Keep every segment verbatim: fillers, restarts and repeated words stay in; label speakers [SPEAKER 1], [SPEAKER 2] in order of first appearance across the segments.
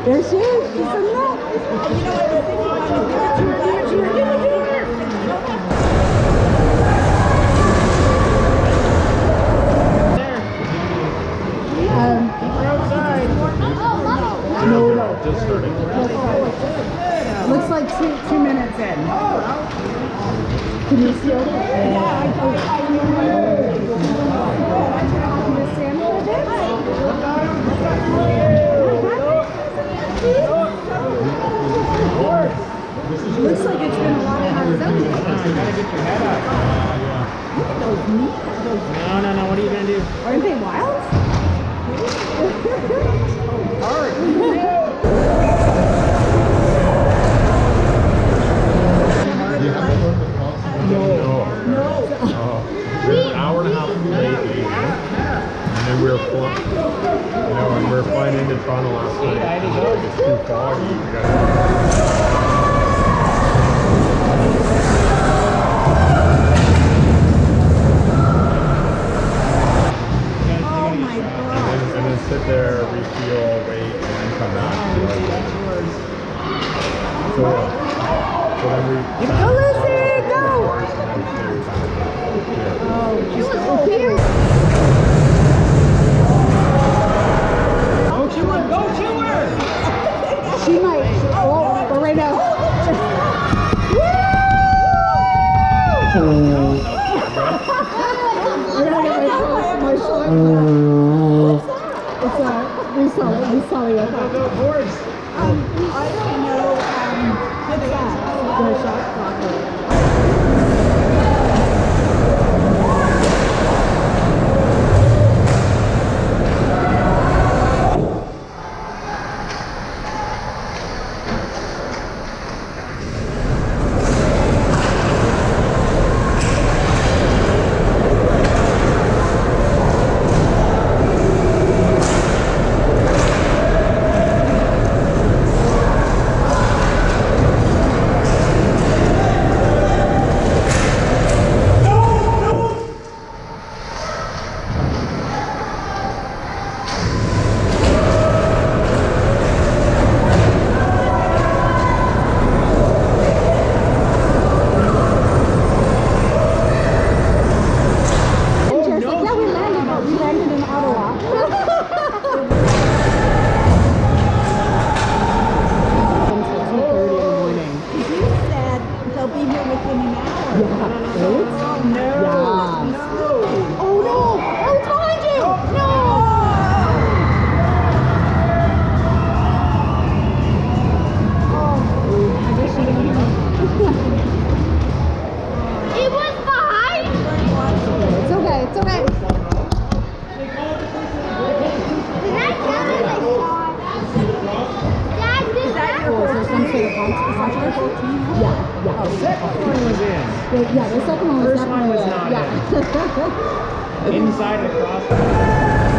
[SPEAKER 1] There she is. She said no. And you know what? I think I was there too glad she was there. Um, no, no.
[SPEAKER 2] Just starting.
[SPEAKER 1] Looks like two two minutes in. Can you see it? Yeah, I do. I remember. Looks like it's been a lot of hard selling.
[SPEAKER 2] You gotta get your head out.
[SPEAKER 1] Look at those meat.
[SPEAKER 2] No, no, no. What are you gonna do?
[SPEAKER 1] Aren't they wild?
[SPEAKER 2] Hard. No.
[SPEAKER 1] No.
[SPEAKER 2] Oh, we're an hour and a half late leaving, and then we were flying. You know, and we were flying into Toronto last night. And like, it's too foggy. We gotta. Sit there, refuel, wait, and then come back. So, so then we...
[SPEAKER 1] Go, Lucy! Go! Oh, she's so cute.
[SPEAKER 2] Go Chewer! Go Chewer!
[SPEAKER 1] She might. Oh, but right now. Woo! I gotta get my, my short. It's a, we saw it, we saw it.
[SPEAKER 2] Go, go, boards!
[SPEAKER 1] Um, I don't know, um, what's that? The shot clock. Yeah, the second one was
[SPEAKER 2] First one was not
[SPEAKER 1] yeah.
[SPEAKER 2] in. Inside and across.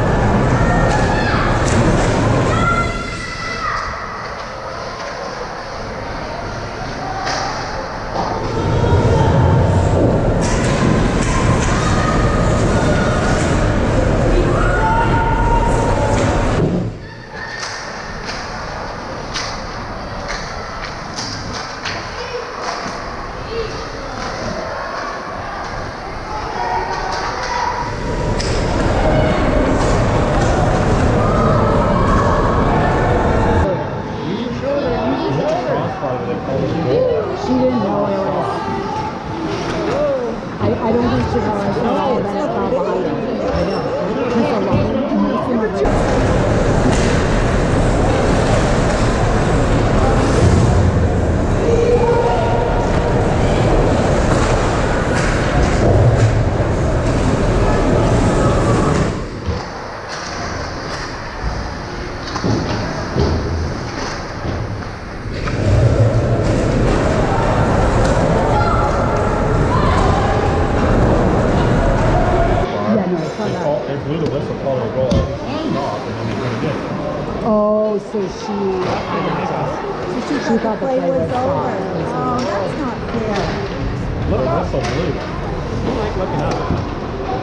[SPEAKER 1] Oh, so she, so she, she thought the play was over. Oh, that's not fair.
[SPEAKER 2] Look, that's so blue. I like looking up.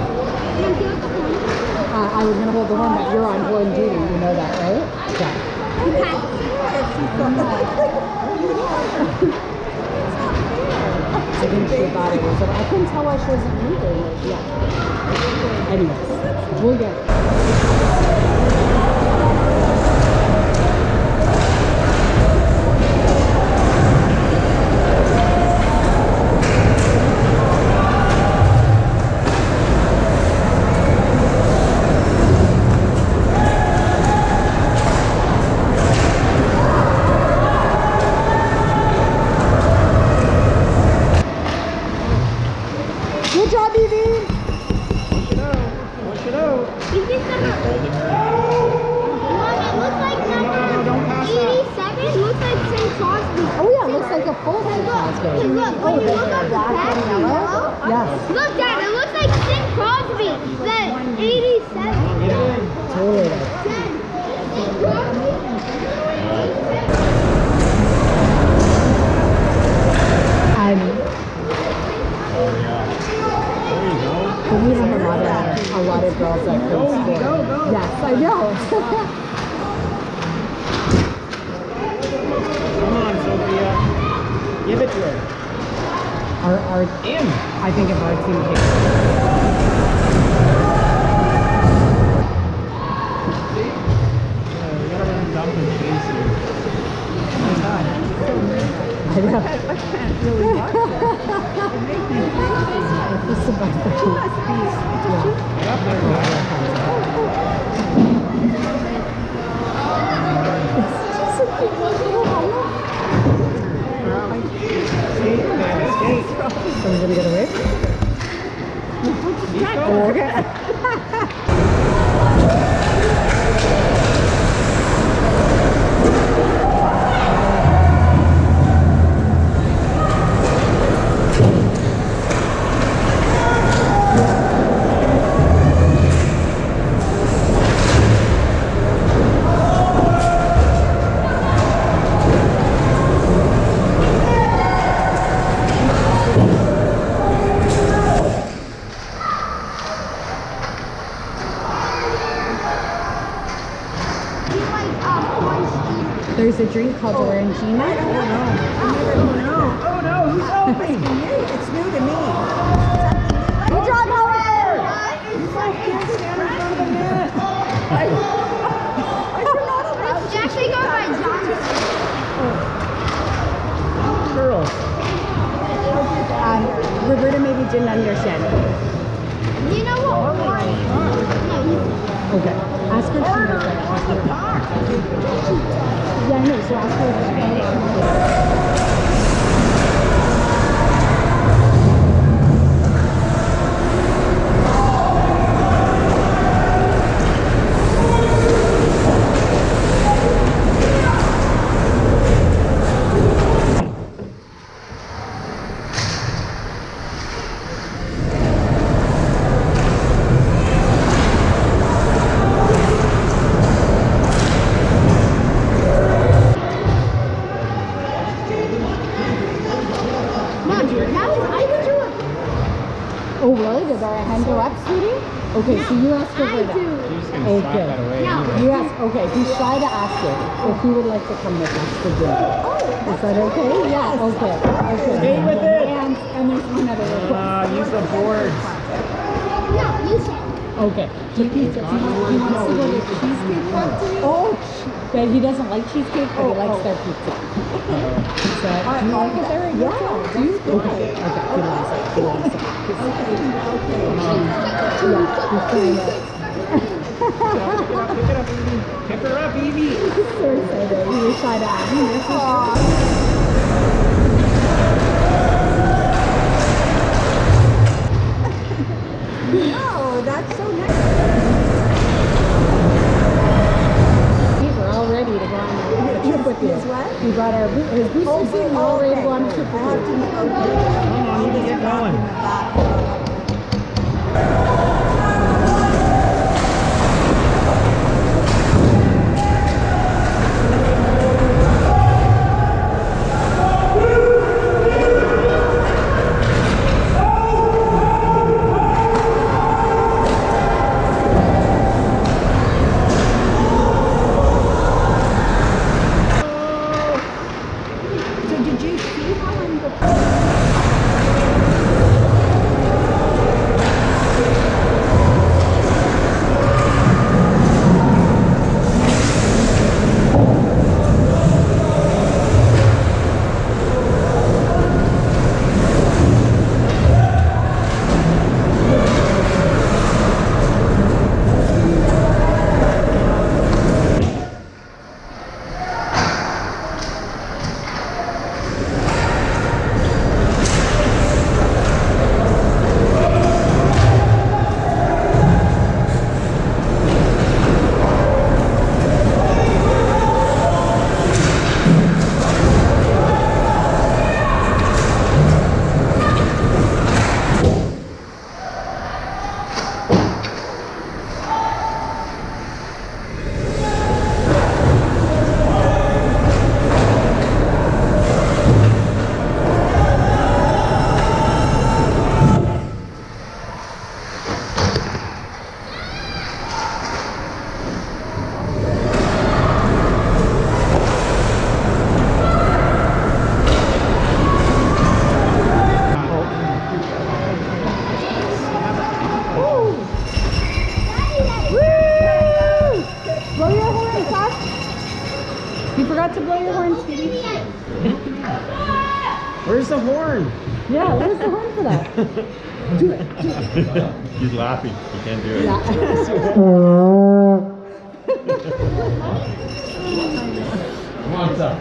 [SPEAKER 1] Uh, I was going to hold the one that you're on pulling duty. You know that, right? Yeah. I think she thought it was. I couldn't tell why she wasn't moving. Yeah. Anyways, we'll get it. Good job, Evie!
[SPEAKER 3] Push it out. Push it out.
[SPEAKER 4] Evie's number. Mom, it looks like number eighty-seven. Looks like Saint Crosby.
[SPEAKER 1] Oh yeah, it looks like a full Saint Crosby.
[SPEAKER 4] Hey, look, when you look up the back, you know?
[SPEAKER 1] Yes.
[SPEAKER 4] Look, Dad, it looks like Saint Crosby. The eighty-seven.
[SPEAKER 1] Totally.
[SPEAKER 4] Dad, Saint Crosby.
[SPEAKER 1] I'm we have a lot of a lot of girls that can score.
[SPEAKER 3] Go, go.
[SPEAKER 1] Yes, I know.
[SPEAKER 3] Come on, Sophia. Give it to her.
[SPEAKER 1] our our
[SPEAKER 3] In.
[SPEAKER 1] I think if our team came.
[SPEAKER 3] Yeah, we gotta let him dump and chase you. Oh my God.
[SPEAKER 1] I know. I can't really watch it. It's about the
[SPEAKER 3] Get up there, guys. Skate, man, skate.
[SPEAKER 1] Are we gonna get away?
[SPEAKER 3] Keep
[SPEAKER 1] Oh,
[SPEAKER 3] going.
[SPEAKER 1] okay. There's a drink called Orangina.
[SPEAKER 3] Oh no. Oh no, who's helping?
[SPEAKER 5] It's new to me.
[SPEAKER 1] Good job, Howard!
[SPEAKER 4] It's actually going by Johnson.
[SPEAKER 3] Girls.
[SPEAKER 1] Um, Roberta maybe didn't understand.
[SPEAKER 4] You know what? No, you.
[SPEAKER 1] Okay. Ask her if she knows that. Ask her. Yeah, I know. So ask her if she knows.
[SPEAKER 4] Mom, that was I would do it.
[SPEAKER 1] Oh, really? Did our hand go up, sweetie? Okay, so you ask
[SPEAKER 4] I
[SPEAKER 1] Roberta.
[SPEAKER 4] do.
[SPEAKER 3] She's just gonna slap
[SPEAKER 1] Okay.
[SPEAKER 3] that away.
[SPEAKER 4] No.
[SPEAKER 3] anyway.
[SPEAKER 1] You ask, okay, he's shy to ask you if he would like to come with us to dinner. Oh, is that okay? Yeah, okay. Okay.
[SPEAKER 3] Stay with it.
[SPEAKER 1] And, and there's one other request.
[SPEAKER 3] Uh, use the boards.
[SPEAKER 4] No, you said.
[SPEAKER 1] Okay. He, he, he, he wants to go to Cheesecake Factory. Oh, but he doesn't like cheesecake, but he likes their pizza. So, do you like it there? Yeah. Do you? Okay. Okay. He likes it. He likes it. Yeah. He's trying to.
[SPEAKER 3] Pick it up, Evie. Pick her up, Evie.
[SPEAKER 1] He's so excited. He was shy to ask me.
[SPEAKER 5] Oh, that's so nice.
[SPEAKER 1] We're all ready to go on a trip with you.
[SPEAKER 5] His what?
[SPEAKER 1] We got our boot, his boosters in, we're all ready to go on a trip
[SPEAKER 5] I
[SPEAKER 1] with
[SPEAKER 5] have to,
[SPEAKER 1] you.
[SPEAKER 5] okay.
[SPEAKER 3] Come on, Evie, get going.
[SPEAKER 1] You forgot to blow your horn, Stevie.
[SPEAKER 3] Where's the horn?
[SPEAKER 1] Yeah, where's the horn for that? Do it, do it.
[SPEAKER 2] He's laughing. He can't do it.
[SPEAKER 1] Yeah.
[SPEAKER 2] Come on, son.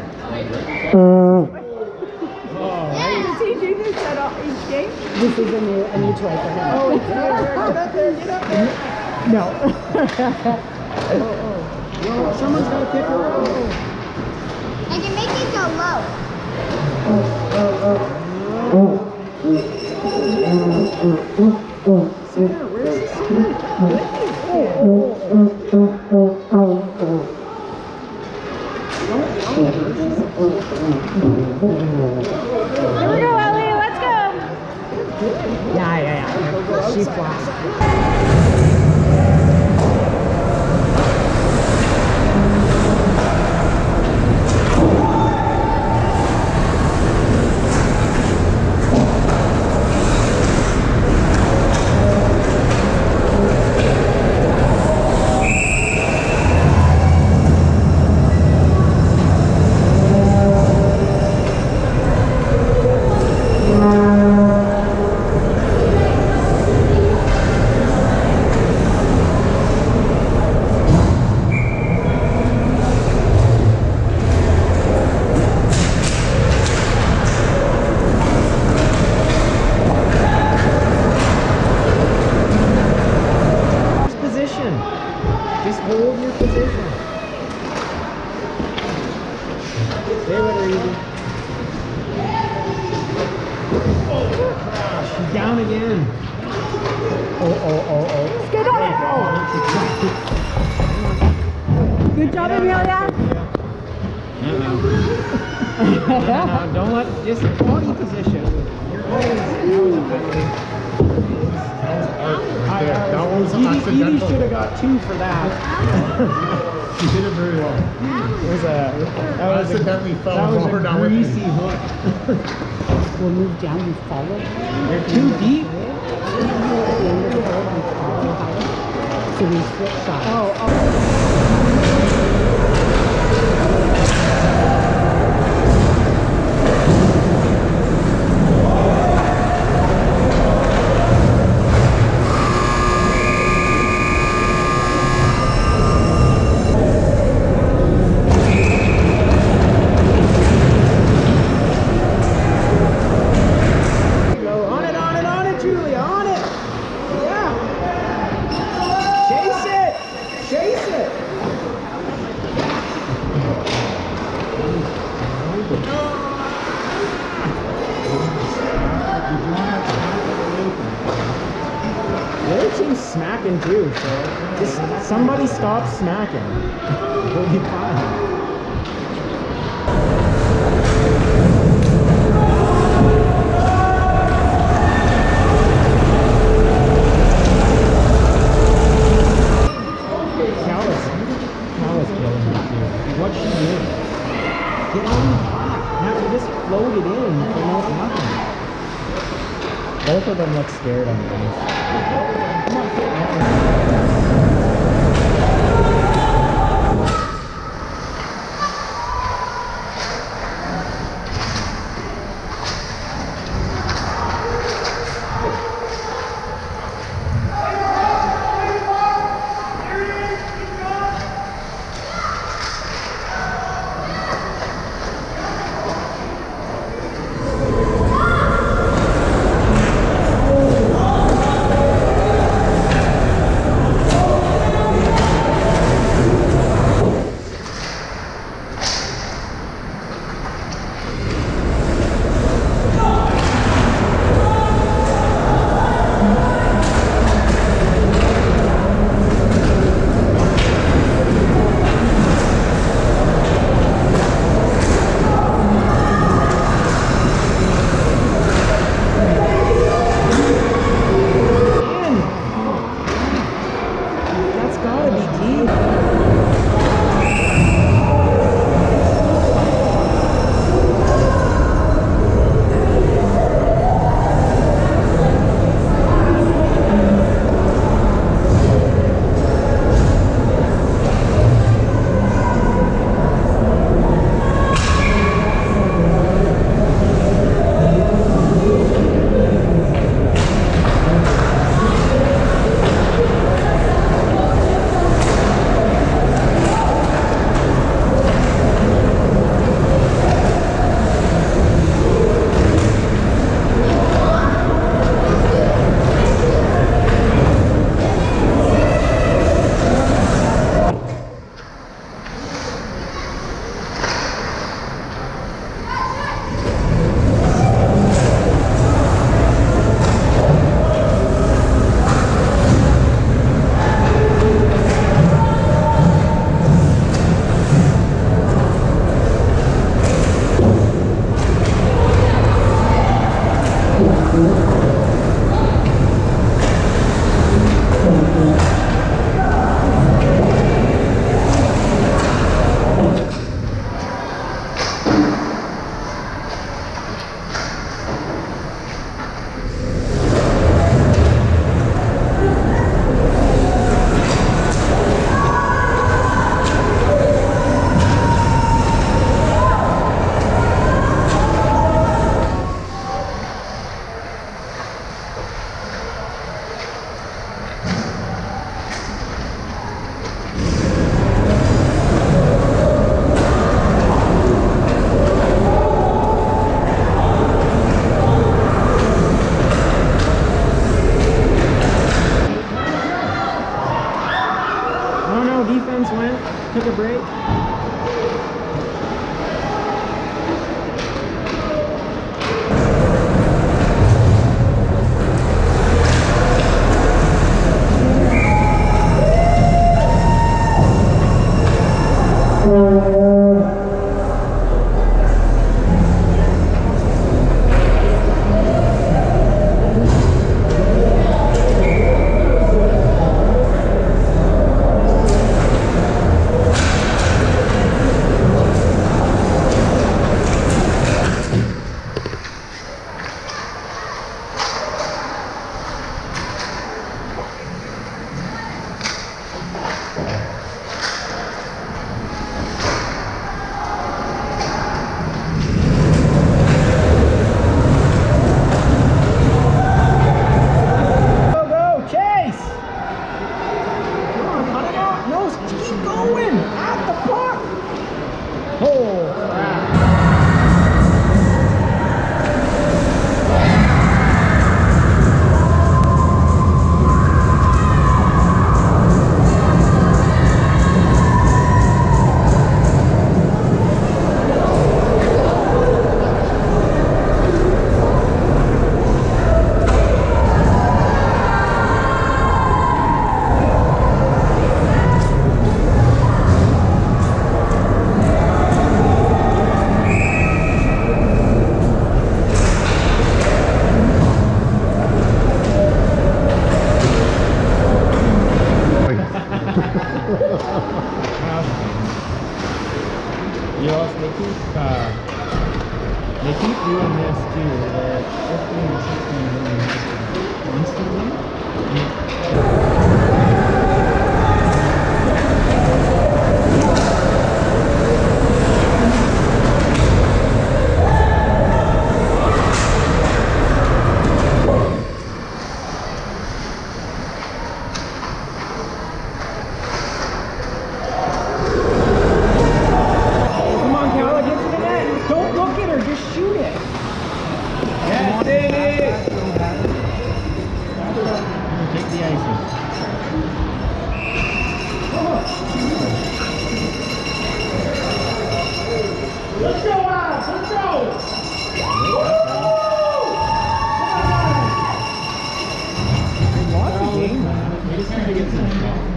[SPEAKER 5] Does he do this at all each game?
[SPEAKER 1] This is a new, a new toy for him.
[SPEAKER 3] Oh, get up there, get up there.
[SPEAKER 1] No.
[SPEAKER 3] Well, someone's got to pick her up.
[SPEAKER 4] I can make it go low.
[SPEAKER 3] Sarah, where's the Sarah?
[SPEAKER 1] Here we go, Ellie. Let's go. Yeah, yeah, yeah. She flies.
[SPEAKER 3] Just hold your position. Stay with her, easy. She's down again. Oh, oh, oh, oh.
[SPEAKER 1] Good on it. Good job, Amelia.
[SPEAKER 3] No, no, don't let, just body position. You're always, that was a penalty.
[SPEAKER 2] Right there. That one was
[SPEAKER 3] Edie, Edie
[SPEAKER 2] accidental.
[SPEAKER 3] should have got two for that.
[SPEAKER 2] She did it very well.
[SPEAKER 3] It was a, that was a,
[SPEAKER 2] Accidentally fell
[SPEAKER 3] that was
[SPEAKER 2] over
[SPEAKER 3] a
[SPEAKER 2] down with me.
[SPEAKER 3] greasy hook.
[SPEAKER 1] We'll move down and follow.
[SPEAKER 3] They're too deep.
[SPEAKER 1] So we switch sides.
[SPEAKER 3] Oh, oh. The other team's smacking too, so just somebody stop smacking. We'll be fine. Callus, Callus killing me too. What she did? Get on top. Now we just floated in for no nothing. Both of them look scared on the ice. Defense went, took a break. You know, they keep, uh, they keep doing this too. They're fifteen or sixteen million instantly.
[SPEAKER 6] Let's go, Alex! Let's go!
[SPEAKER 3] They lost the game, man. They just trying to get some shots.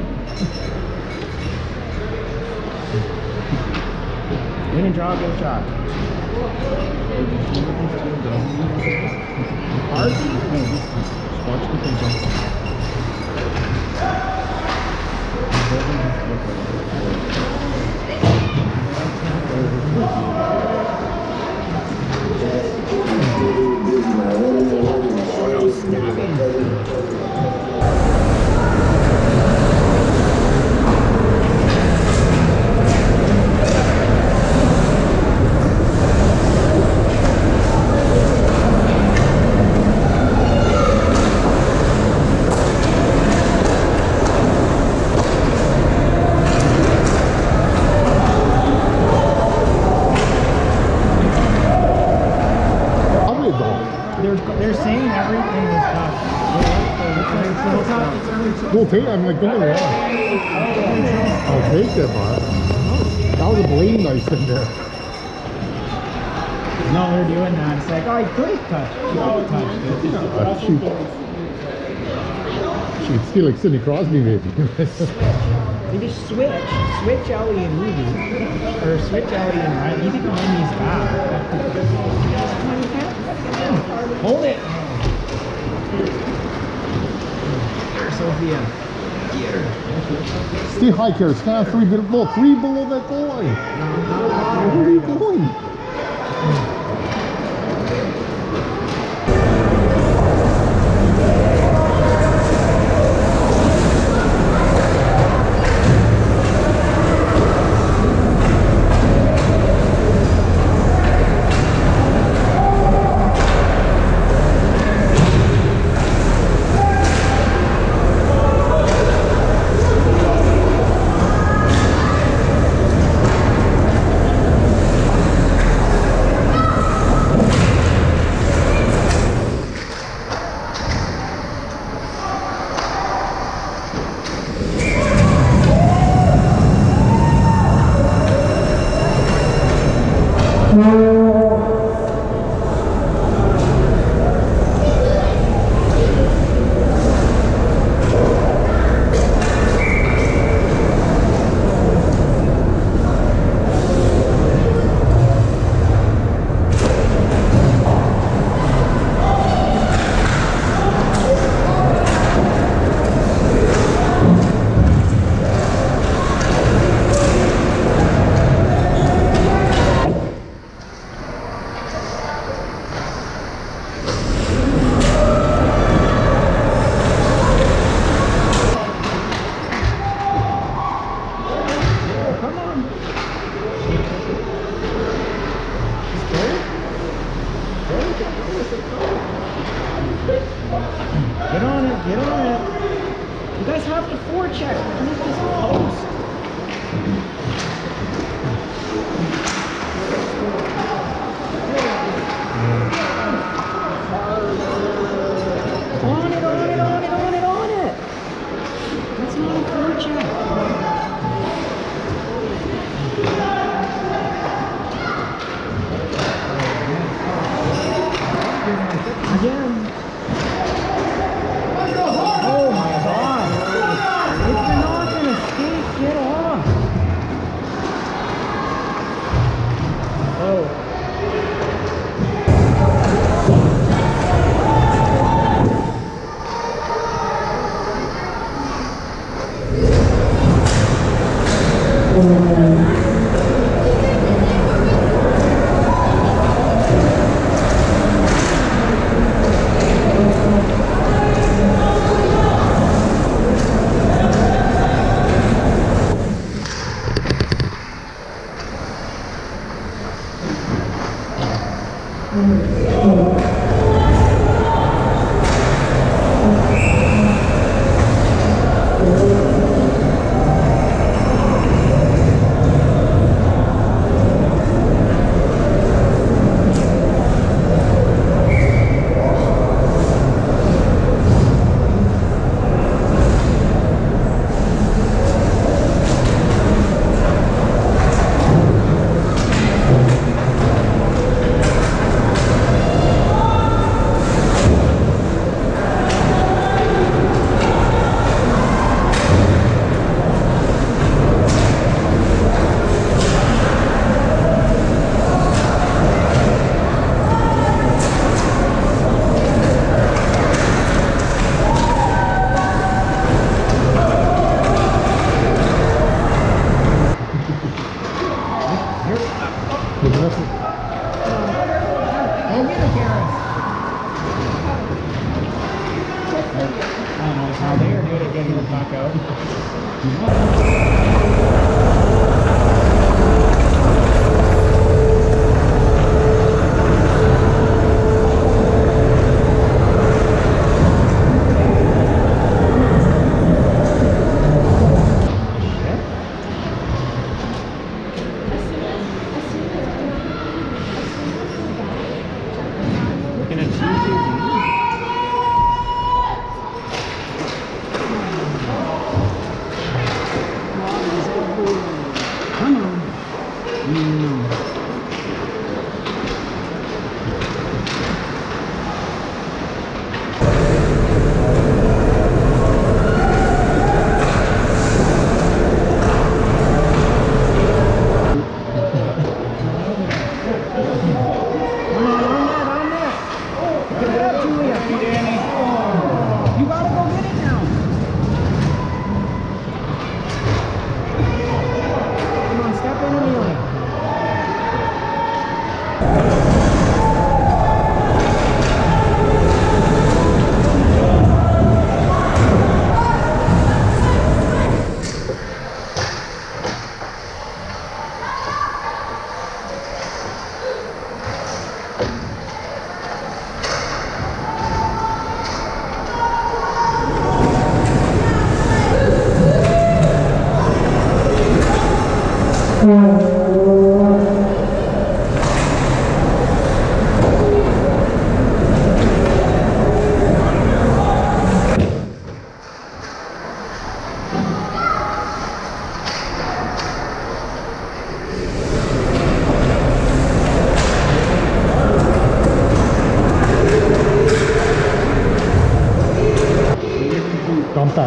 [SPEAKER 3] Win and draw, get a shot. Hard? No, just watch people jump. They're saying everything is tough.
[SPEAKER 2] We'll take it. I'm like, don't get I'll take that, man. That was a blade knife in there.
[SPEAKER 3] No, they're doing that. It's like, oh, he could have touched. He could have touched.
[SPEAKER 2] Uh, shoot. She'd feel like Sidney Crosby, maybe.
[SPEAKER 3] We just switch. Switch Ellie and Evie. Or switch Ellie and Ryan. Evie can run these back. Hold it! Here, Sophia. Get her.
[SPEAKER 2] Stay high, Kara. Stand on three below. Three below that goal line. Where are you going?
[SPEAKER 3] Get on it, get on it. You guys have to forecheck. Finish this post. On it, on it, on it, on it, on it. That's not a forecheck. Again. Oh my god. If you're not gonna skate, get off. Oh. How they are good at getting the puck out. Looking at two two. Come on. Mm.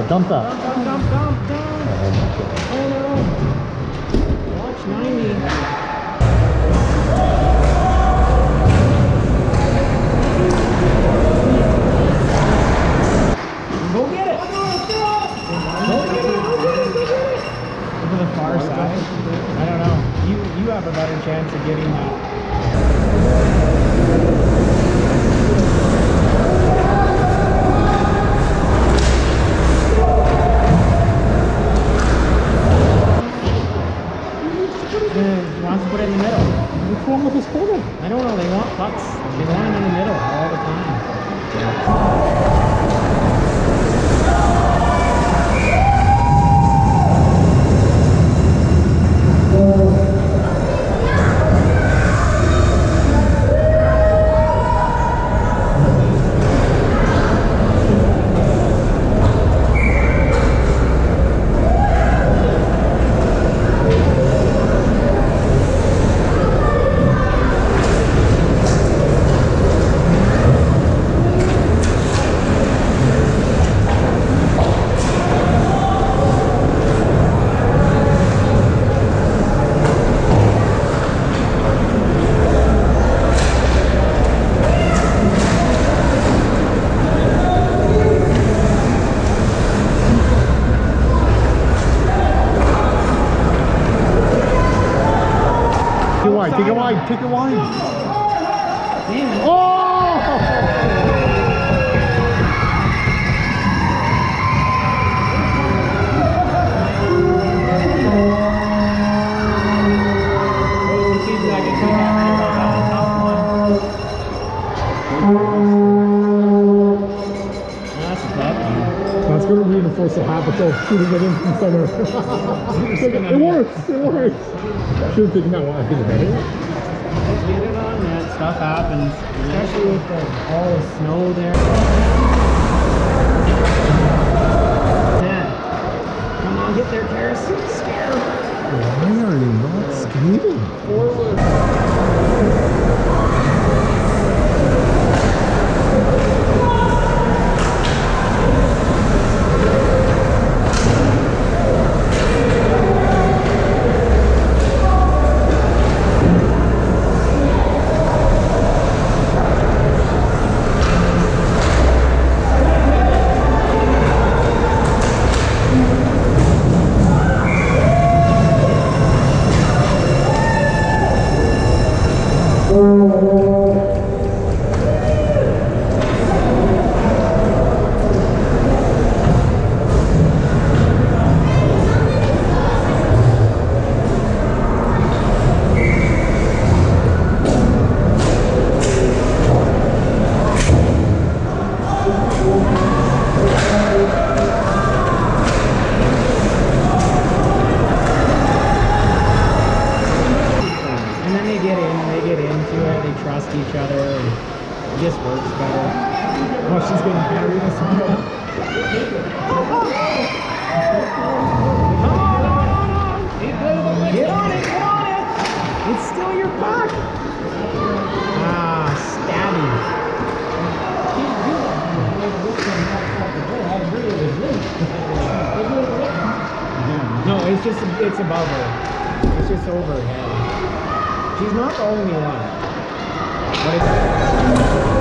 [SPEAKER 3] dump that.
[SPEAKER 2] Dump, dump, dump, dump, dump.
[SPEAKER 3] Oh my god.
[SPEAKER 2] Oh no. Watch ninety. Go get it. Go get it. Go get it. Go get it. To the far side. I don't know. You you have a better chance of getting that. He wants to put it in the middle.
[SPEAKER 3] What's wrong with this photo?
[SPEAKER 2] I don't know. They want pucks. They want them in the middle all the time.
[SPEAKER 3] Take it wide, take it wide.
[SPEAKER 2] Damn.
[SPEAKER 3] Oh! That's going to reinforce the habit of shooting it in from center. It works, it works. Should have taken that one. I think it's better.
[SPEAKER 2] Get it on net, stuff happens. Especially with the, all the snow there. Net. Come on, get there, Karis. Scare.
[SPEAKER 3] Why are you not skating?
[SPEAKER 2] Forward. Each other, and it just works better. Oh, she's getting carried this one. Come on, on, on. Get on it, get on it. It's still your puck. Ah, stabby. No, it's just, it's above her. It's just over her head. She's not the only one. What is it?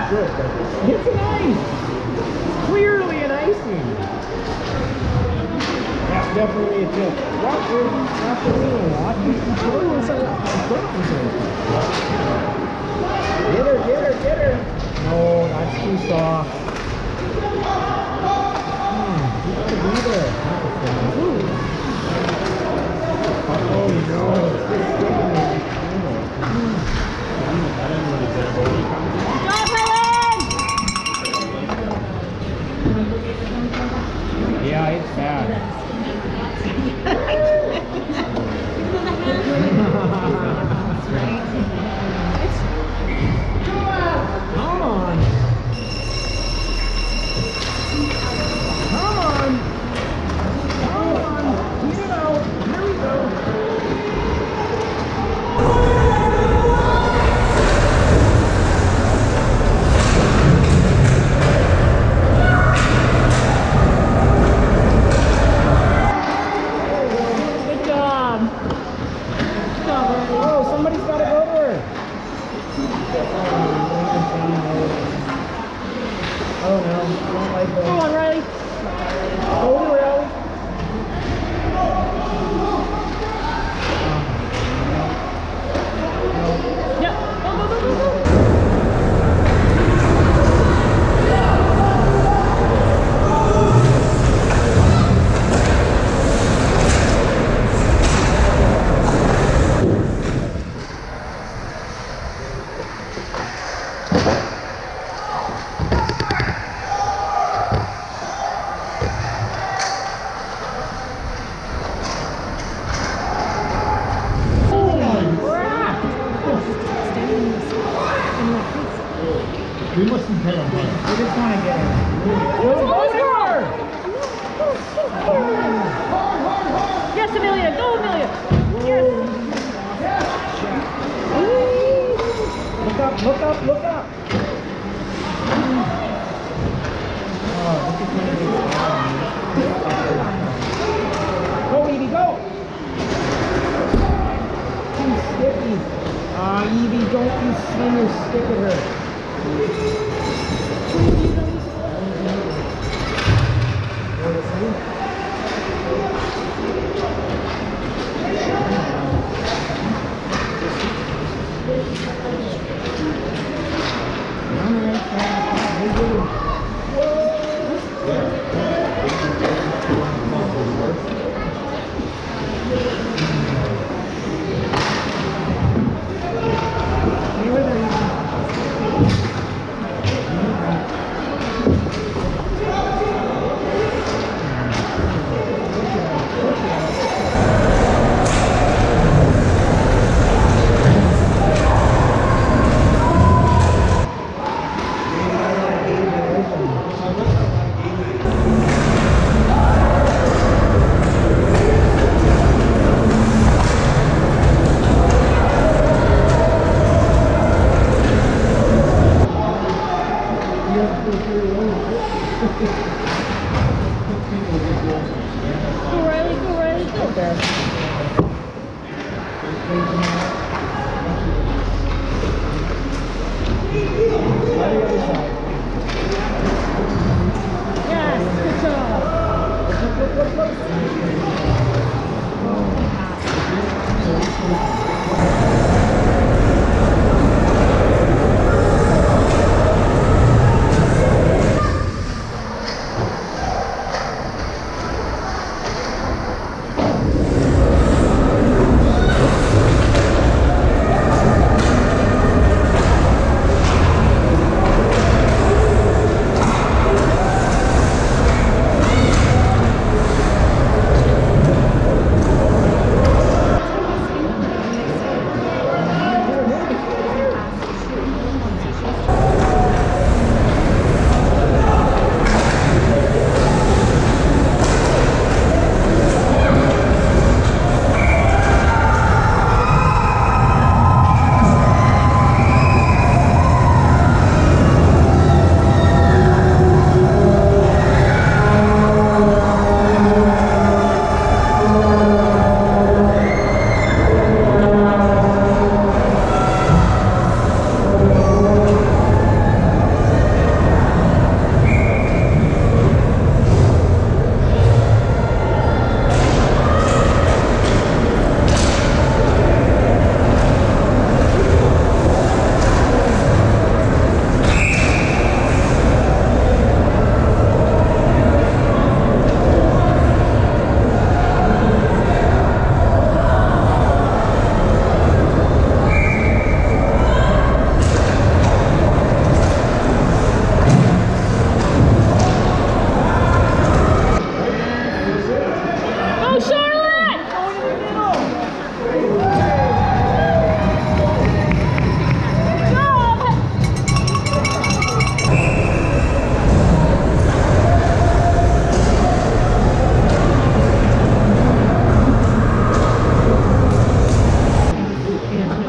[SPEAKER 3] good. But it's an ice. It's clearly an icing. That's definitely a tip. What? After doing what? Get her, get her, get her. No, that's too soft. Hmm, you gotta be there. Oh no. Yeah, it's bad. Come on. Come on. Come on. Get it out. Here we go.
[SPEAKER 1] Good job. Good job, Riley.
[SPEAKER 3] Oh, somebody's got to go to her. Oh no, I don't like those.
[SPEAKER 1] Come on, Riley.
[SPEAKER 3] Go to Riley.
[SPEAKER 1] Yep. Go, go, go, go, go.
[SPEAKER 2] We mustn't pay them money.
[SPEAKER 3] We just want to get her.
[SPEAKER 1] Go, go, go. Yes, Amelia. Go, Amelia. Yes.
[SPEAKER 3] Look up, look up, look up. Oh, this is going to be fun. Go, Evie, go. Too sticky. Ah, uh, Evie, don't you swing your stick at her.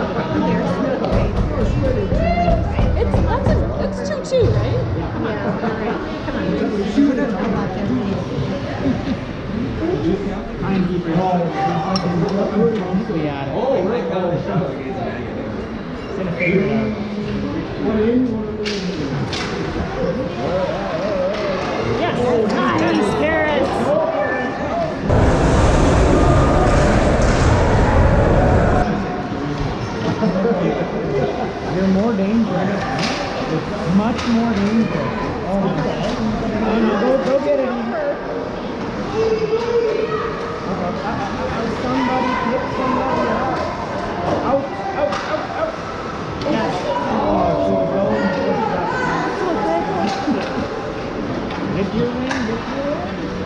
[SPEAKER 1] It's that's a it's two two, right? Come on, all right. Come on.
[SPEAKER 3] Timekeeper. We got it. Oh my God! It's gonna figure it out.
[SPEAKER 1] Yes. Nice, Paris.
[SPEAKER 3] You're more dangerous. It's much more dangerous. Oh my God. Go, go get it. Somebody hit somebody out. Out, out, out, out. Yes. Oh, so go and push that. Get your win, get your win.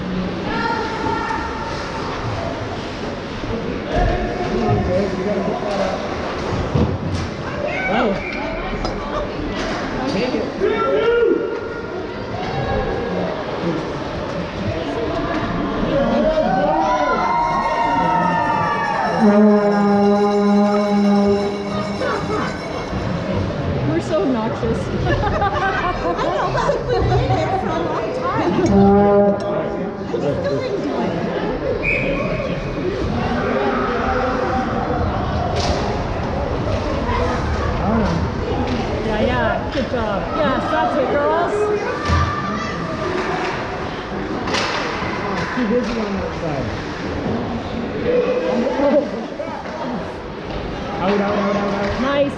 [SPEAKER 3] Come on, boys, you gotta get that up. Oh. Take it.
[SPEAKER 1] We're so obnoxious. Yeah, yeah, good job. Yes, that's it, girls.
[SPEAKER 3] Too busy on that side. Out, out, out, out, out.
[SPEAKER 1] Nice.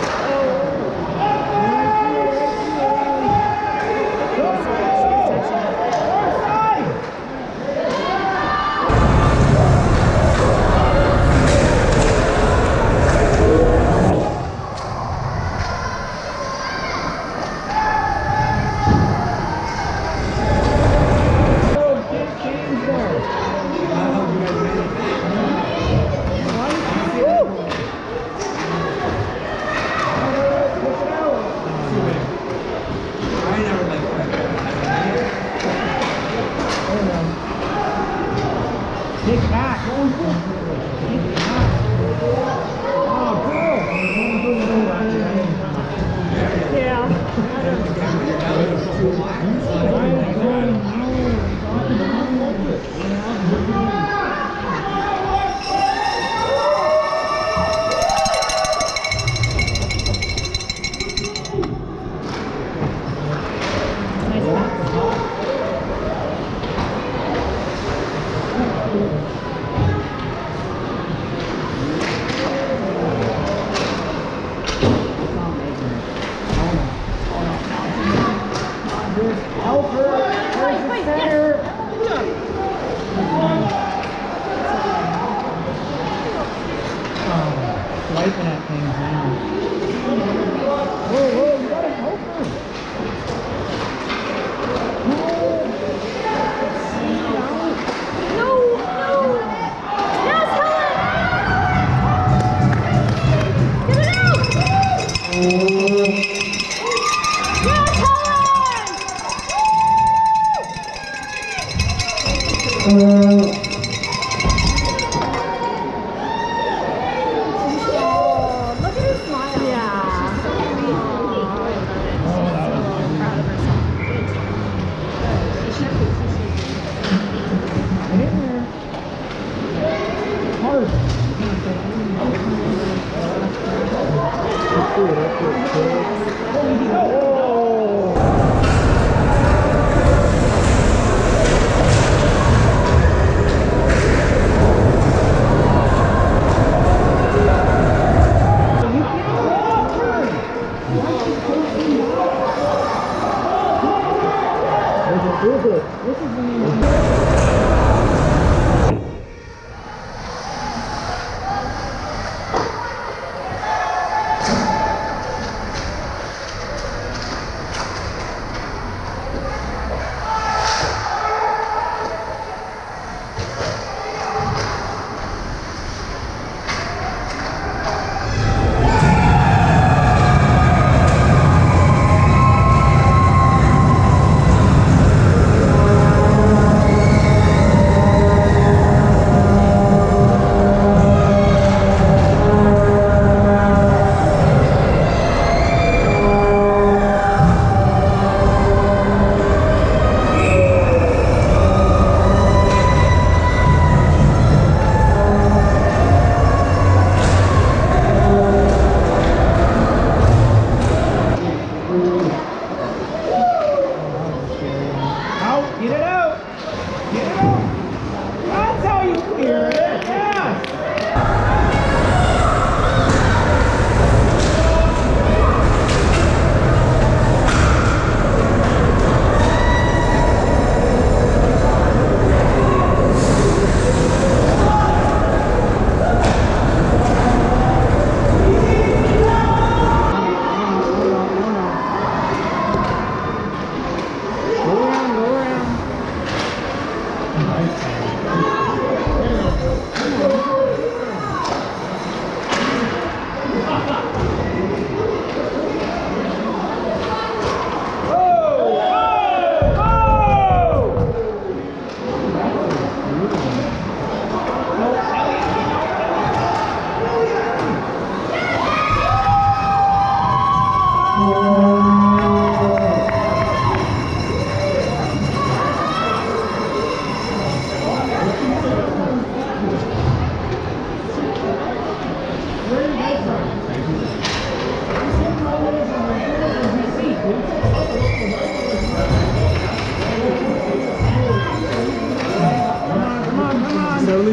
[SPEAKER 3] Take it back. Take it back. Oh, girl.
[SPEAKER 1] Yeah.
[SPEAKER 3] Help her. Where's the center? Oh, swiping at things now. Whoa, whoa, you gotta help her.
[SPEAKER 1] No, no. Yes, Helen. Get it out. Yes, Helen. Look at her smile. Yeah.
[SPEAKER 3] Get in there. Hard. This is the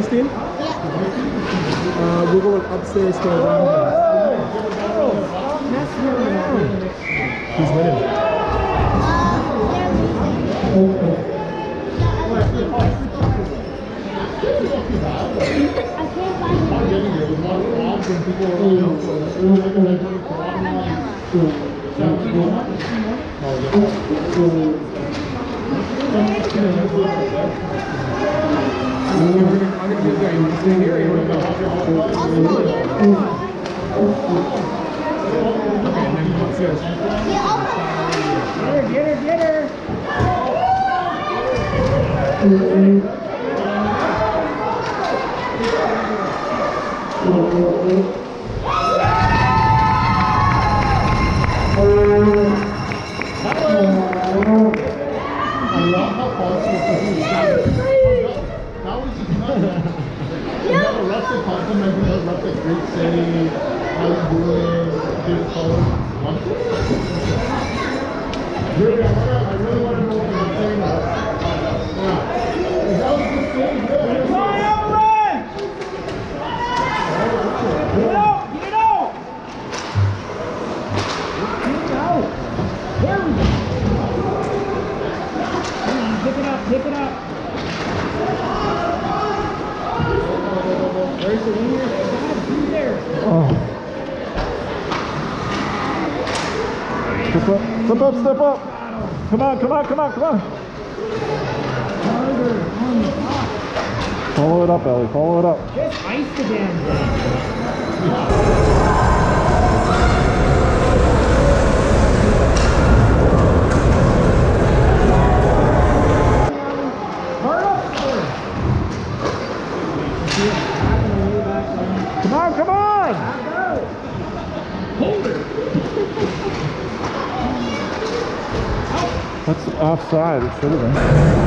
[SPEAKER 3] Justin? Uh, we're going upstairs to the roundhouse. Who's winning?
[SPEAKER 4] I can't find
[SPEAKER 5] Get her, get her.
[SPEAKER 6] Complimenting her, left a great city, how you doing, good color. Really, I really want to know what you're saying. Yeah. That was good thing. Good.
[SPEAKER 5] Run out, run! Get out, get out! Get out! There we go. Come on, pick it up, pick it up. Where's the winger? God, who's there?
[SPEAKER 6] Oh. Step up, step up, step up. Come on, come on, come on, come on.
[SPEAKER 5] Harder on the top.
[SPEAKER 6] Follow it up, Ellie, follow it up.
[SPEAKER 5] Just ice the damn thing.
[SPEAKER 6] Come on, come on!
[SPEAKER 5] Hold it.
[SPEAKER 6] That's offside, it should have been.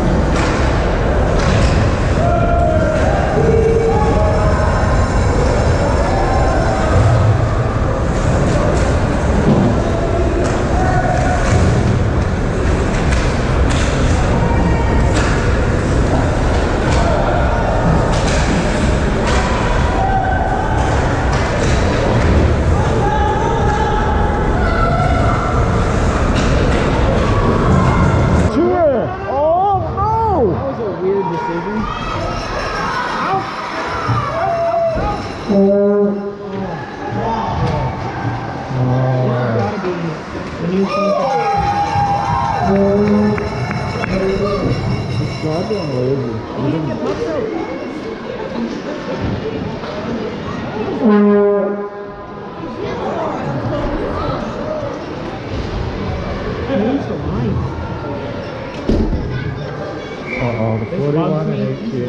[SPEAKER 6] Uh-oh, the forty-one and eighteen.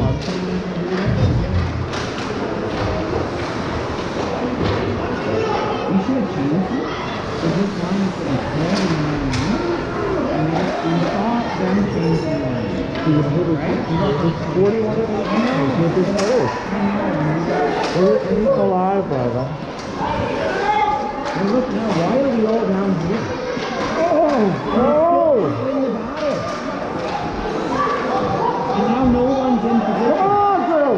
[SPEAKER 5] You should have changed it. So this line is going to be twelve and nine. And we thought them change the line. Right?
[SPEAKER 6] It's forty-one and eighteen with this first. We're it's alive, brother.
[SPEAKER 5] And look now, why are we all down here?
[SPEAKER 6] Oh! Oh!
[SPEAKER 5] In the battle. And now no one's in position.
[SPEAKER 6] Come on, girl!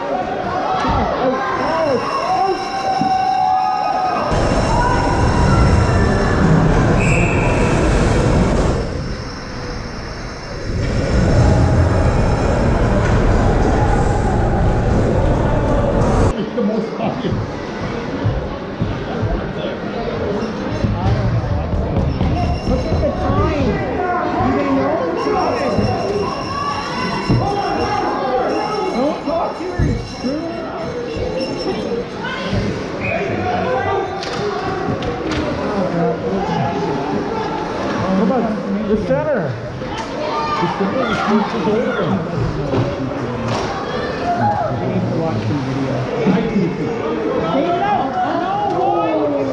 [SPEAKER 6] It's the most obvious.
[SPEAKER 5] Look at the time. Do they know the time? Don't talk to her, you screw.
[SPEAKER 6] Come on, the center. The center is supposed to go over.
[SPEAKER 5] I need to watch some video. I can see. Take it out. No, boy.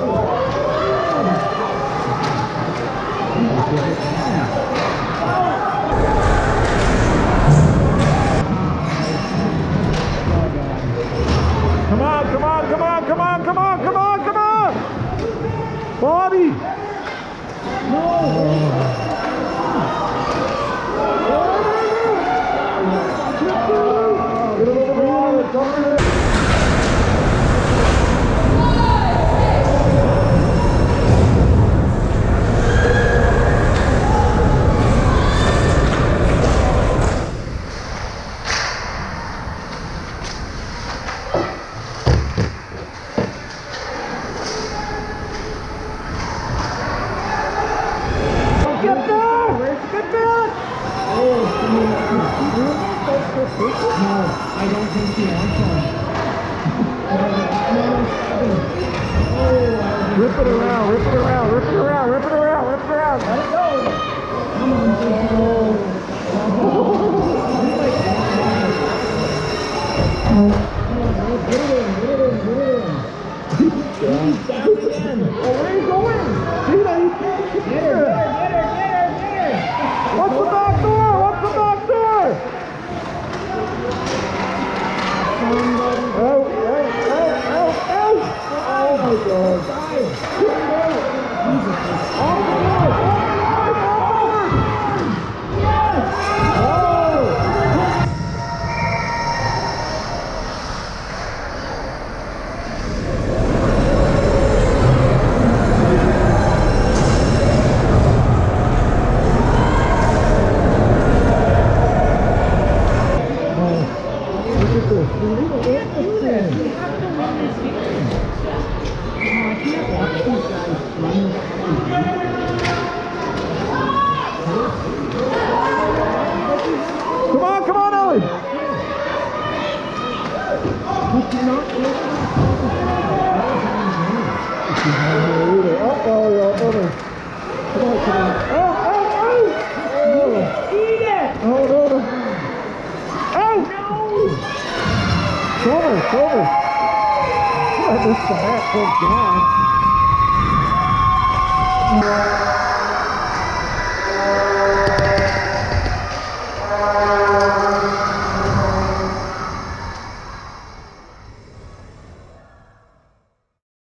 [SPEAKER 6] Come on, come on, come on, come on, come on, come on, come on! Bobby!
[SPEAKER 5] No.
[SPEAKER 6] Get him over the line.
[SPEAKER 5] I don't think he wants one.
[SPEAKER 6] Rip it around, rip it around, rip it around, rip it around, rip it around. Let it go.
[SPEAKER 5] Come on, just go. Get it in, get it in, get it in.
[SPEAKER 6] Oh, where are you going? Tina, you can't get
[SPEAKER 5] Get her,
[SPEAKER 6] her.
[SPEAKER 5] get her, get her, get her.
[SPEAKER 6] What's the back door? What's the back door? Oh, oh, oh, oh, oh. Oh my God.
[SPEAKER 5] Guys,
[SPEAKER 6] Oh my God. Come on, come on, Ellie. Uh-oh, you're over. Come on, come on. Oh, oh, oh! Oh,
[SPEAKER 5] eat it.
[SPEAKER 6] oh no, no. Oh!
[SPEAKER 5] No.
[SPEAKER 6] Silver, silver. I missed the hat, thank God.